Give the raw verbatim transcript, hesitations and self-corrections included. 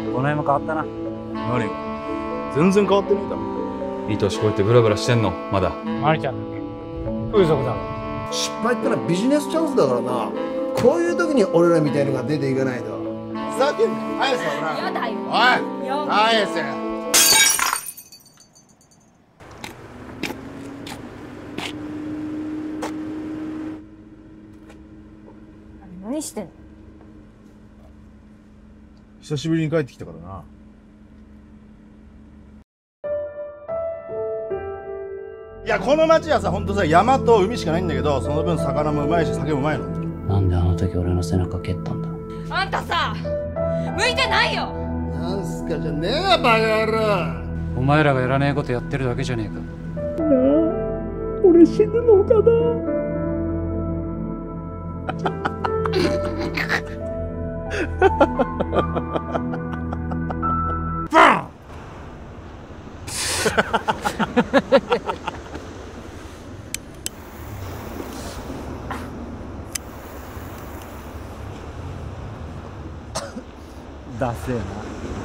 この辺も変わったな。 何が？全然変わってねえだろ。 いい年こうやってブラブラしてんのまだ。 マリちゃんだっけ？風俗だろ。 失敗ってのはビジネスチャンスだからな。こういう時に俺らみたいのが出ていかないと。ふざけんな。返せほら。 やだよ。 おい。 やだ。 返せ。 何してんの？ 久しぶりに帰ってきたからな。いや、この町はさ、ほんとさ、山と海しかないんだけど、その分魚もうまいし酒もうまいの。 なんであの時俺の背中蹴ったんだ？ あんたさ、向いてないよ。 なんすかじゃねえよ、バカ野郎。 お前らがやらねえことやってるだけじゃねえか。 俺死ぬのかな。 ダセえな。